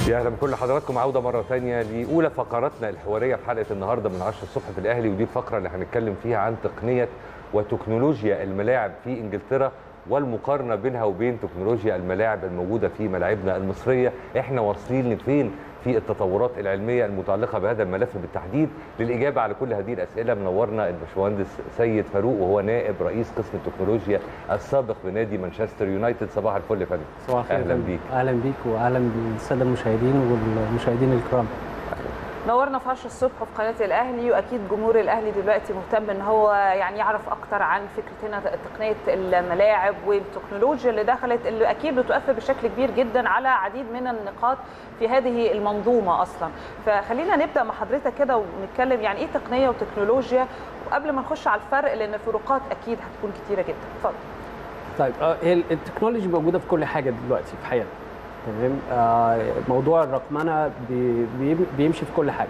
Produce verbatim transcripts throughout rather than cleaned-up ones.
يا اهلا بكل حضراتكم، عوده مره ثانيه لاولى فقراتنا الحواريه في حلقه النهارده من عشرة الصبح في الاهلي، ودي الفقره اللي هنتكلم فيها عن تقنيه وتكنولوجيا الملاعب في انجلترا والمقارنه بينها وبين تكنولوجيا الملاعب الموجوده في ملاعبنا المصريه. احنا واصلين لفين في التطورات العلميه المتعلقه بهذا الملف بالتحديد؟ للاجابه على كل هذه الاسئله منورنا الباشمهندس سيد فاروق، وهو نائب رئيس قسم التكنولوجيا السابق بنادي مانشستر يونايتد. صباح الفل يا فندم. صباح الخير. اهلا بيك. اهلا بيك واهلا بالساده المشاهدين والمشاهدين الكرام. نورنا في عشرة الصبح في قناه الاهلي، واكيد جمهور الاهلي دلوقتي مهتم ان هو يعني يعرف اكتر عن فكره هنا تقنيه الملاعب والتكنولوجيا اللي دخلت، اللي اكيد بتؤثر بشكل كبير جدا على عديد من النقاط في هذه المنظومه اصلا. فخلينا نبدا مع حضرتك كده ونتكلم يعني ايه تقنيه وتكنولوجيا، وقبل ما نخش على الفرق لان الفروقات اكيد هتكون كتيره جدا. اتفضل. طيب هي التكنولوجيا موجوده في كل حاجه دلوقتي في حياتنا، تمام. آه موضوع الرقمنه بي بي بيمشي في كل حاجه.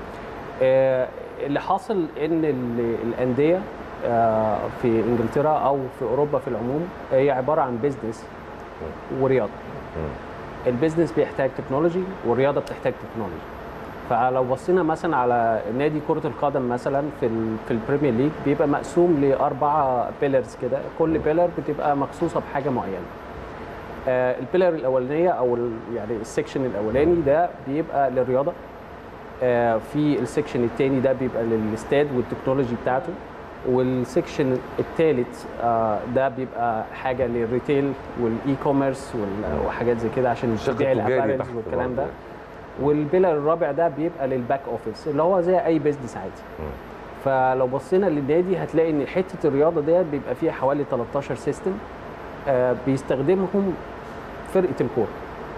آه اللي حاصل ان الانديه آه في انجلترا او في اوروبا في العموم هي عباره عن بيزنس ورياضه. البيزنس بيحتاج تكنولوجي والرياضه بتحتاج تكنولوجي. فلو بصينا مثلا على نادي كره القدم مثلا في في البريمير ليج بيبقى مقسوم لاربعه بيلرز كده، كل بيلر بتبقى مخصوصه بحاجه معينه. آه البيلر الاولانيه او يعني السكشن الاولاني ده بيبقى للرياضه. آه في السكشن الثاني ده بيبقى للاستاد والتكنولوجي بتاعته، والسكشن الثالث آه ده بيبقى حاجه للريتيل والاي كوميرس وحاجات زي كده عشان تبيع الابارلز والكلام ده. والبيلر الرابع ده بيبقى للباك اوفيس اللي هو زي اي بيزنس عادي. فلو بصينا للنادي هتلاقي ان حته الرياضه ديت بيبقى فيها حوالي تلتاشر سيستم آه بيستخدمهم فرقه الكوره.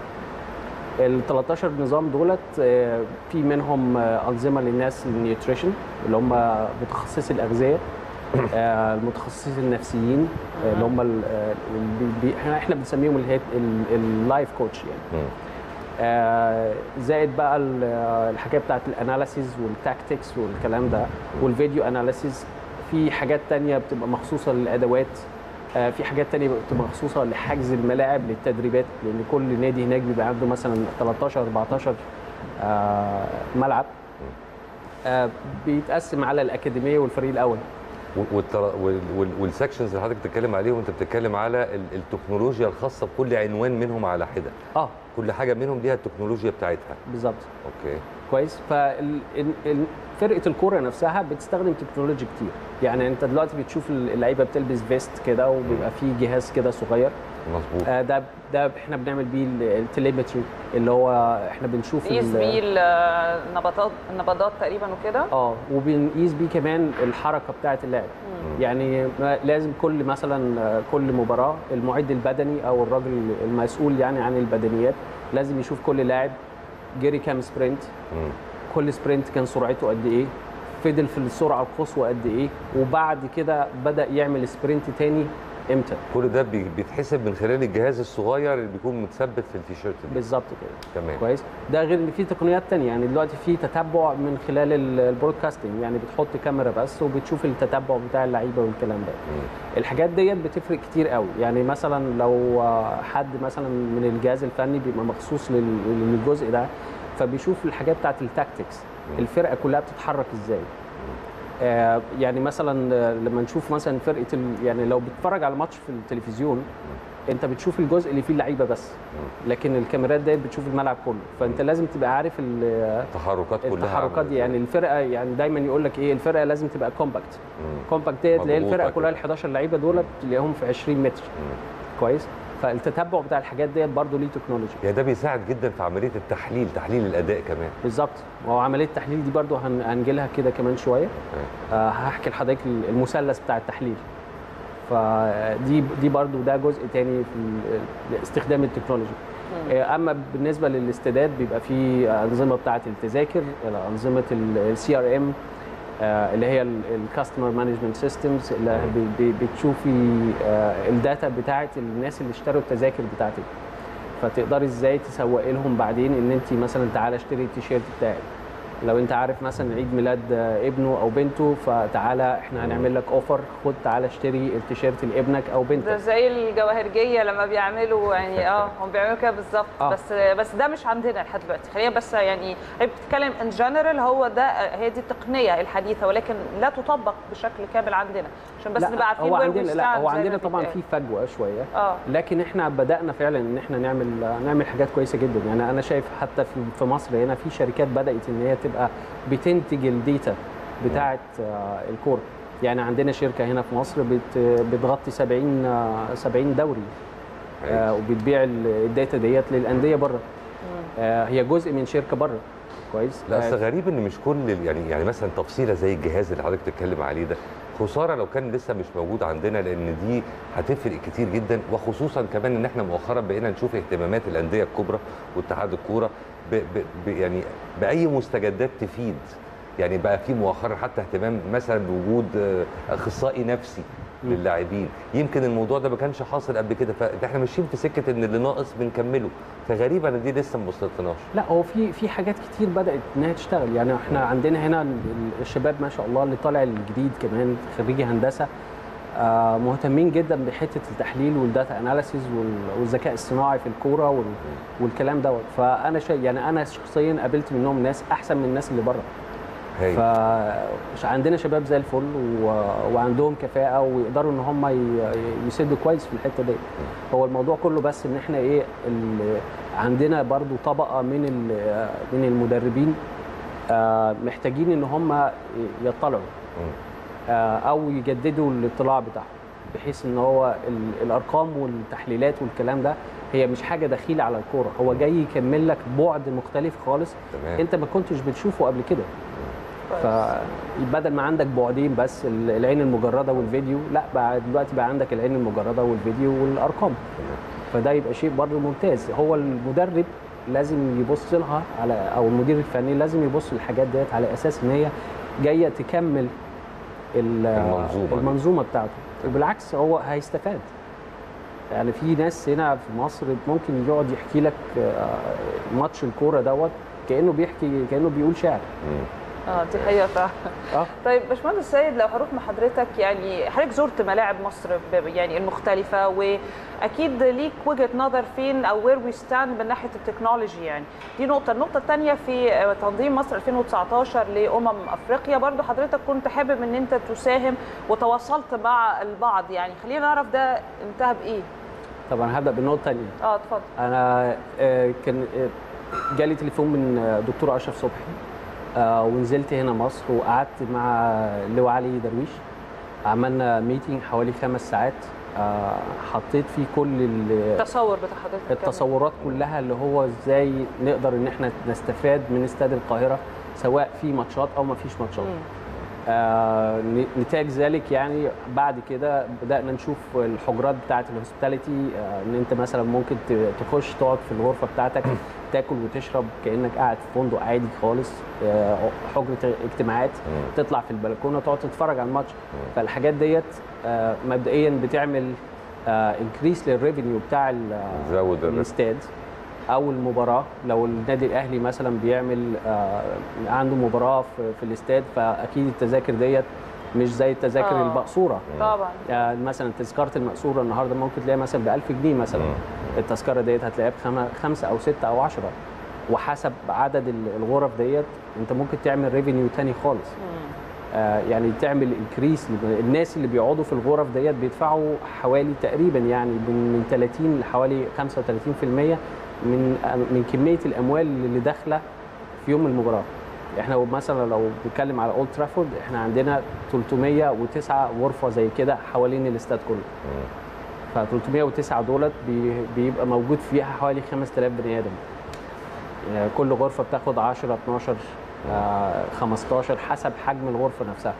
ال تلتاشر نظام دولت آه في منهم آه انظمه للناس النيوتريشن اللي هم متخصصي الاغذيه، آه المتخصصين النفسيين آه اللي هم احنا بنسميهم اللايف كوتش يعني. آه زائد بقى الحاجات بتاعت الاناليسيز والتاكتكس والكلام ده، والفيديو اناليسيز. في حاجات تانية بتبقى مخصوصه للادوات، آه في حاجات تانية بتبقى مخصوصه لحجز الملاعب للتدريبات، لان كل نادي هناك بيبقى عنده مثلا تلتاشر اربعتاشر آه ملعب. آه بيتقسم على الاكاديميه والفريق الاول. والسكشنز اللي حضرتك بتتكلم عليهم وانت بتتكلم على التكنولوجيا الخاصه بكل عنوان منهم على حده. اه كل حاجه منهم ليها التكنولوجيا بتاعتها. بالظبط. اوكي كويس. ففرقه الكوره نفسها بتستخدم تكنولوجيا كتير. يعني انت دلوقتي بتشوف اللعيبه بتلبس فيست كده وبيبقى فيه جهاز كده صغير. مظبوط. آه ده ده احنا بنعمل بيه التليمتري اللي هو احنا بنشوف بنقيس بيه النبضات النبضات تقريبا وكده. اه وبنقيس بيه كمان الحركه بتاعه اللاعب. يعني لازم كل مثلا كل مباراه المعد البدني او الراجل المسؤول يعني عن البدنيات لازم يشوف كل لاعب جري كام سبرنت، مم. كل سبرنت كان سرعته قد ايه، فضل في السرعه القصوى قد ايه، وبعد كده بدا يعمل سبرنت تاني امتى. كل ده بيتحسب من خلال الجهاز الصغير اللي بيكون متثبت في التيشيرت. بالظبط كده. تمام. كويس. ده غير ان في تقنيات ثانيه، يعني دلوقتي في تتبع من خلال البرودكاستنج، يعني بتحط كاميرا بس وبتشوف التتبع بتاع اللعيبه والكلام ده. مم. الحاجات ديت بتفرق كتير قوي. يعني مثلا لو حد مثلا من الجهاز الفني بيبقى مخصوص للجزء ده، فبيشوف الحاجات بتاعت التاكتكس، الفرقه كلها بتتحرك ازاي. آه يعني مثلا لما نشوف مثلا فرقه يعني لو بتتفرج على ماتش في التلفزيون انت بتشوف الجزء اللي فيه اللعيبه بس، لكن الكاميرات ديت بتشوف الملعب كله. فانت لازم تبقى عارف التحركات كلها. التحركات دي يعني الفرقه، يعني دايما يقول لك ايه، الفرقه لازم تبقى كومباكت. كومباكت ديت اللي هي الفرقه كلها ال حداشر لعيبه دول تلاقيهم في عشرين متر. مم. كويس. فالتتبع بتاع الحاجات ديت برضه ليه تكنولوجي. يعني ده بيساعد جدا في عمليه التحليل، تحليل الاداء كمان. بالظبط. وهو عمليه التحليل دي برضه هنجي لها كده كمان شويه. آه هحكي لحضرتك المثلث بتاع التحليل. فدي دي برضه ده جزء تاني في استخدام التكنولوجي. آه اما بالنسبه للاستادات بيبقى في انظمه بتاعه التذاكر، انظمه السي ار ام اللي هي الكاستمر مانجمنت سيستمز، اللي بتشوفي الداتا بتاعه الناس اللي اشتروا التذاكر بتاعتك، فتقدري ازاي تسوقي لهم بعدين ان انت مثلا تعالى اشتري التيشيرت بتاعي. لو انت عارف مثلا عيد ميلاد ابنه او بنته، فتعالى احنا هنعمل لك اوفر، خد تعالى اشتري التيشيرت لابنك او ده بنتك. زي الجواهرجيه لما بيعملوا يعني اه هم بيعملوا كده بالظبط. آه. بس بس ده مش عندنا لحد دلوقتي. خلينا بس يعني هي بتتكلم ان جنرال، هو ده هي دي التقنيه الحديثه، ولكن لا تطبق بشكل كامل عندنا عشان بس نبقى عارفين هو where we عندنا لا stand هو زي ما عندنا طبعا بيتقال. في فجوه شويه، اه لكن احنا بدانا فعلا ان احنا نعمل نعمل حاجات كويسه جدا. يعني انا شايف حتى في في مصر هنا في شركات بدات ان هي تبقى بتنتج الداتا بتاعه آه، الكوره. يعني عندنا شركه هنا في مصر بت بتغطي سبعين آه، سبعين دوري، آه، وبتبيع الداتا ديت للانديه بره. آه، هي جزء من شركه بره. كويس. لا آه، اصل غريب ان مش كل ال- يعني يعني مثلا تفصيله زي الجهاز اللي حضرتك بتتكلم عليه ده، خساره لو كان لسه مش موجود عندنا، لان دي هتفرق كتير جدا. وخصوصا كمان ان احنا مؤخرا بقينا نشوف اهتمامات الانديه الكبرى واتحاد الكوره ب ب ب يعني باي مستجدات تفيد. يعني بقى في مؤخرا حتى اهتمام مثلا بوجود آه، اخصائي نفسي مم. للاعبين. يمكن الموضوع ده ما كانش حاصل قبل كده، فاحنا ماشيين في سكه ان اللي ناقص بنكمله. فغريبه ان دي لسه ما وصلتناش. لا هو في في حاجات كتير بدات انها تشتغل. يعني احنا عندنا هنا ال- الشباب ما شاء الله اللي طالع الجديد كمان خريجي هندسه، آه، مهتمين جدا بحته التحليل والداتا اناليسيز والذكاء الصناعي في الكوره وال- والكلام دوت. فانا شيء يعني انا شخصيا قابلت منهم ناس احسن من الناس اللي بره. هاي. فعندنا شباب زي الفل و... وعندهم كفاءه ويقدروا ان هم ي... يسدوا كويس في الحته دي. هو الموضوع كله بس ان احنا ايه ال... عندنا برضو طبقه من ال... من المدربين آه، محتاجين ان هم يطلعوا آه، او يجددوا الاطلاع بتاعهم، بحيث ان هو ال... الارقام والتحليلات والكلام ده هي مش حاجه دخيله على الكوره، هو جاي يكمل لك بعد مختلف خالص تمام. انت ما كنتش بتشوفه قبل كده. فبدل ما عندك بعدين بس العين المجرده والفيديو، لا بقى دلوقتي بقى عندك العين المجرده والفيديو والارقام. فده يبقى شيء برضه ممتاز. هو المدرب لازم يبص لها على، او المدير الفني لازم يبص للحاجات ديت على اساس ان هي جايه تكمل ال- المنظومة. المنظومه بتاعته، وبالعكس هو هيستفاد. يعني في ناس هنا في مصر ممكن يقعد يحكي لك آه، ماتش الكوره دوت كانه بيحكي كانه بيقول شعر. اه دي حقيقه فعلا. اه طيب باشمهندس سيد، لو هروح مع حضرتك، يعني حضرتك زرت ملاعب مصر ب- يعني المختلفه، واكيد ليك وجهه نظر فين او وير وي ستاند من ناحيه التكنولوجي. يعني دي نقطه. النقطه الثانيه في تنظيم مصر ألفين وتسعتاشر لامم افريقيا، برضو حضرتك كنت حابب ان انت تساهم وتواصلت مع البعض. يعني خلينا نعرف ده انتهى بايه. طبعا هبدا بالنقطه الثانيه. اه اتفضل. انا آه، كان آه، جالي تليفون من آه، دكتور اشرف صبحي، آه، ونزلت هنا مصر وقعدت مع اللواء علي درويش. عملنا ميتنج حوالي خمس ساعات، آه، حطيت فيه كل ال- التصور بتاع حضرتك كمان. التصورات كلها اللي هو ازاي نقدر ان احنا نستفاد من استاد القاهره سواء في ماتشات او ما فيش ماتشات. مم. آه، نتاج ذلك يعني بعد كده بدأنا نشوف الحجرات بتاعة الهوسبيتاليتي، آه، ان انت مثلا ممكن ت- تخش تقعد في الغرفة بتاعتك تاكل وتشرب كأنك قاعد في فندق عادي خالص، آه، حجرة اجتماعات، تطلع في البلكونة تقعد تتفرج على الماتش. فالحاجات ديت آه، مبدئيا بتعمل انكريس للريفينيو بتاع ال- زود الربح. الاستاد او المباراه. لو النادي الاهلي مثلا بيعمل آه، عنده مباراه في, في الاستاد، فاكيد التذاكر ديت مش زي التذاكر آه. المقصوره. طبعا. يعني مثلا تذكره المقصوره النهارده ممكن تلاقيها مثلا ب ألف جنيه مثلا، التذكره ديت هتلاقيها بخمسه او سته او عشرة، وحسب عدد ال- الغرف ديت انت ممكن تعمل ريفينيو تاني خالص. آه، يعني تعمل انكريس. الناس اللي بيقعدوا في الغرف ديت بيدفعوا حوالي تقريبا يعني من من ثلاثين لحوالي خمسة وثلاثين بالمية من من كميه الاموال اللي داخله في يوم المباراه. احنا مثلا لو بنتكلم على اولد ترافورد، احنا عندنا ثلاثمية وتسعة غرفه زي كده حوالين الاستاد كله. ف ثلاثمية وتسعة دولت بي- بيبقى موجود فيها حوالي خمسة آلاف بني ادم. يعني كل غرفه بتاخد عشرة اتناشر آه، خمستاشر حسب حجم الغرفه نفسها.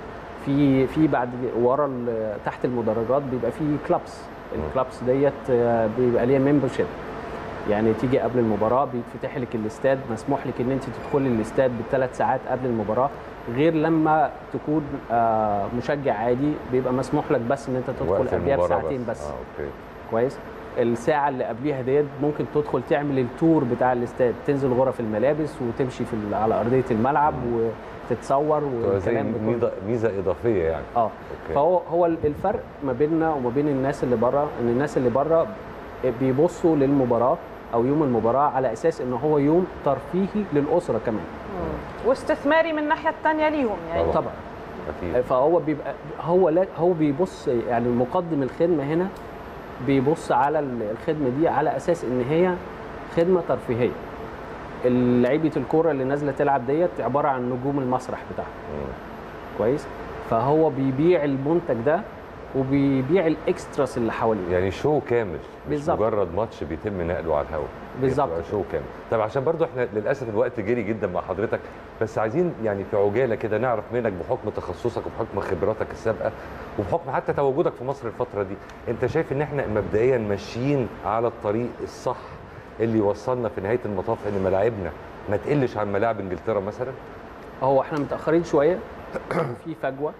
في في بعد ورا ال- تحت المدرجات بيبقى في كلابس. الكلابس ديت آه، بيبقى ليها ممبرشيب، يعني تيجي قبل المباراه بيتفتح لك الاستاد، مسموح لك ان انت تدخلي الاستاد بالثلاث ساعات قبل المباراه، غير لما تكون آه، مشجع عادي بيبقى مسموح لك بس ان انت تدخل وقت قبلها المباراة بساعتين بس, اه اوكي. كويس. الساعه اللي قبليها ديت ممكن تدخل تعمل التور بتاع الاستاد، تنزل غرف الملابس وتمشي في ال- على ارضيه الملعب وتتصور زي والكلام ده كله. ميزه ميزه اضافيه يعني. اه أوكي. فهو هو الفرق ما بيننا وما بين الناس اللي بره، ان الناس اللي بره بيبصوا للمباراه او يوم المباراه على اساس ان هو يوم ترفيهي للاسره كمان. واستثماري من الناحيه الثانيه ليهم يعني. طبعاً. طبعا اكيد. فهو بيبقى هو لا هو بيبص يعني مقدم الخدمه هنا بيبص على الخدمه دي على اساس ان هي خدمه ترفيهيه. لعيبه الكوره اللي نازله تلعب ديت عباره عن نجوم المسرح بتاعها. مم. كويس، فهو بيبيع المنتج ده وبيبيع الاكستراس اللي حواليه. يعني شو كامل، مش بالظبط. مجرد ماتش بيتم نقله على الهواء. بالظبط. بيبقى شو كامل. طب عشان برضو احنا للاسف الوقت جري جدا مع حضرتك، بس عايزين يعني في عجاله كده نعرف منك بحكم تخصصك وبحكم خبراتك السابقه وبحكم حتى تواجدك في مصر الفتره دي، انت شايف ان احنا مبدئيا ماشيين على الطريق الصح اللي يوصلنا في نهايه المطاف ان ملاعبنا ما تقلش عن ملاعب انجلترا مثلا؟ هو احنا متاخرين شويه في فجوه،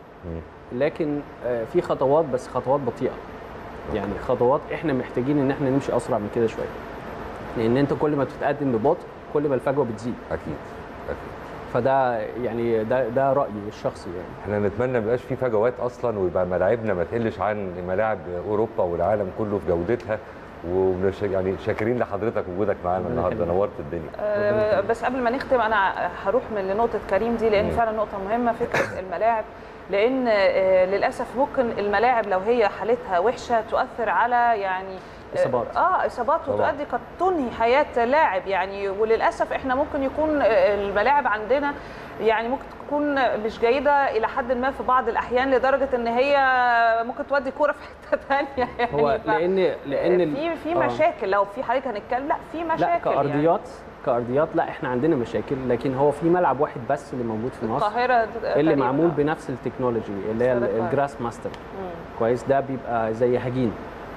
لكن آه، في خطوات بس خطوات بطيئه. يعني خطوات احنا محتاجين ان احنا نمشي اسرع من كده شويه، لان انت كل ما بتتقدم ببطء كل ما الفجوه بتزيد. اكيد اكيد. فده يعني ده ده رايي الشخصي يعني. احنا نتمنى ما يبقاش في فجوات اصلا ويبقى ملاعبنا ما تقلش عن ملاعب اوروبا والعالم كله في جودتها، ومش يعني شاكرين لحضرتك وجودك معانا النهارده، نورت الدنيا. أه بس قبل ما نختم انا هروح من لنقطه كريم دي لان فعلا نقطه مهمه، فكره الملاعب، لان آه، للاسف ممكن الملاعب لو هي حالتها وحشه تؤثر على يعني إصابات. اه اصابات وتؤدي قد تنهي حياه لاعب يعني. وللاسف احنا ممكن يكون الملاعب عندنا يعني ممكن تكون مش جيده الى حد ما في بعض الاحيان، لدرجه ان هي ممكن تودي كوره في حته ثانيه يعني. هو لان لان في في مشاكل، لو في حضرتك هنتكلم لا في مشاكل. لا كارضيات يعني. كارضيات لا احنا عندنا مشاكل، لكن هو في ملعب واحد بس اللي موجود في مصر القاهره اللي معمول بنفس التكنولوجي اللي هي الجراس ماستر. كويس، ده بيبقى زي هجين.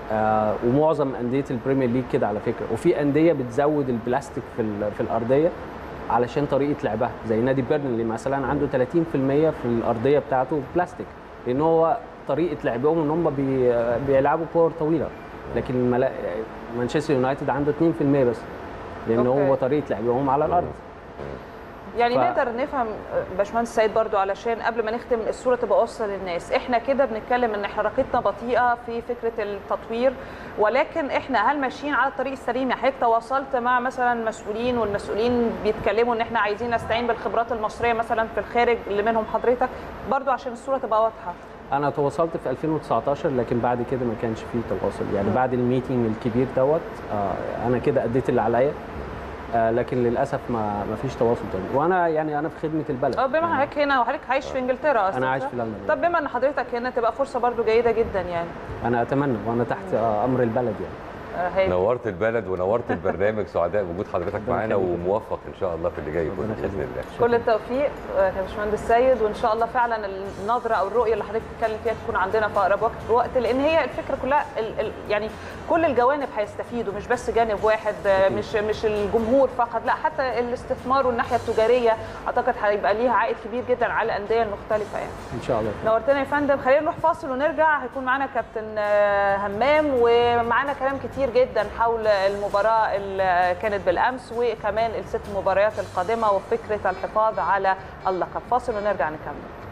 آه ومعظم انديه البريمير ليج كده على فكره، وفي انديه بتزود البلاستيك في في الارضيه علشان طريقه لعبها، زي نادي بيرنلي مثلا عنده ثلاثين بالمية في الارضيه بتاعته بلاستيك، لان هو طريقه لعبهم ان هم بي بيلعبوا كور طويله. لكن الملا... مانشستر يونايتد عنده اثنين بالمية بس، لان أوكي. هو طريقه لعبهم على الارض. يعني ف... نقدر نفهم باشمهندس سيد برضو علشان قبل ما نختم الصوره تبقى واصله للناس، احنا كده بنتكلم ان حركتنا بطيئه في فكره التطوير، ولكن احنا هل ماشيين على الطريق السليم؟ يعني حضرتك تواصلت مع مثلا مسؤولين والمسؤولين بيتكلموا ان احنا عايزين نستعين بالخبرات المصريه مثلا في الخارج اللي منهم حضرتك، برضو عشان الصوره تبقى واضحه. انا تواصلت في ألفين وتسعتاشر لكن بعد كده ما كانش فيه تواصل يعني. بعد الميتنج الكبير دوت آه انا كده اديت اللي عليا، آه لكن للاسف ما ما فيش تواصل تاني، وانا يعني انا في خدمه البلد. اه بما حضرتك هنا وحضرتك عايش في انجلترا اصلا. انا عايش في لندن. طب بما ان حضرتك هنا تبقى فرصه برضو جيده جدا يعني. انا اتمنى وانا تحت آه امر البلد يعني. هيك. نورت البلد ونورت البرنامج، سعداء بوجود حضرتك معانا وموفق ان شاء الله في اللي جاي كله باذن الله. كل التوفيق يا باشمهندس سيد، وان شاء الله فعلا النظره او الرؤيه اللي حضرتك بتتكلم فيها تكون عندنا في اقرب وقت، لان هي الفكره كلها ال ال يعني كل الجوانب هيستفيدوا، مش بس جانب واحد، مش مش الجمهور فقط، لا حتى الاستثمار والناحيه التجاريه اعتقد هيبقى ليها عائد كبير جدا على الانديه المختلفه يعني. ان شاء الله. نورتنا يا فندم. خلينا نروح فاصل ونرجع، هيكون معانا كابتن همام ومعانا كلام كتير جدا حول المباراه اللي كانت بالامس وكمان الست مباريات القادمه وفكره الحفاظ على اللقب. فاصل ونرجع نكمل.